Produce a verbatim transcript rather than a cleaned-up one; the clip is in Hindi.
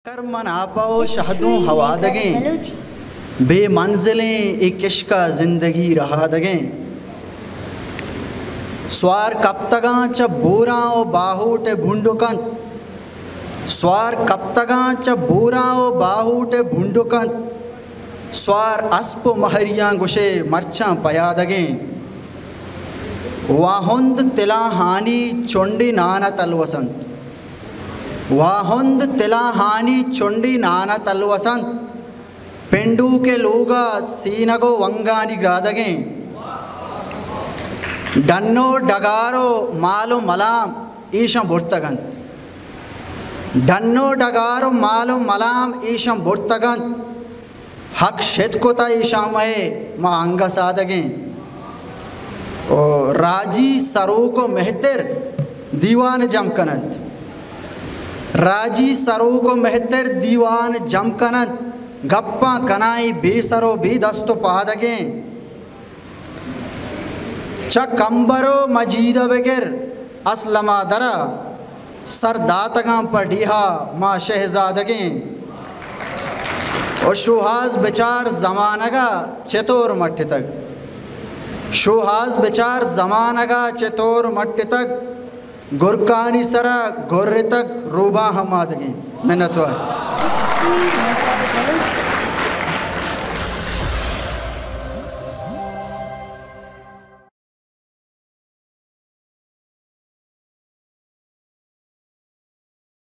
कर मन आपाओ शहदों हवा दगें बेमंजिलें एक इश्का जिंदगी रहा दगें स्वार कब तगा च बोरा ओ बाहूटे भुंडुकन स्वार कब तगा च बोरा ओ बाहूटे भुंडुकन स्वार अस्प महरियां गुशे मर्चा पया दगें वाहुंद तिला हानी चुंडी नाना तलवसंत वाहुंद तिला हानी चुंडी नाना तलवसंत पेंडू के लोगा सीनगो वंगानी ग्रादगें डन्नो डगारो मालो मलाम ईशम बुर्तगंत डन्नो डगारो मालो मलाम ईशम बुर्तगंत हक शेतकोता ईशामय मा अंगा सादगें और राजी सरो को मेहतर दीवान जमकनंत राजी सरो को मेहतर दीवान जमकनंत गप्पा कनाई बेसरो भी दस्तो पादगें चकंबरो मजीद बगैर असलमा दरा सरदातगां पढ़िया माँ शहजादगें और शुहाज बेचार जमानगा चतोर मट्टे तक शुहाज बेचार जमानगा चतोर मट्टे तक गुरकानी सरा गुर्रे तक रूबा हमादगें मेहनतवार।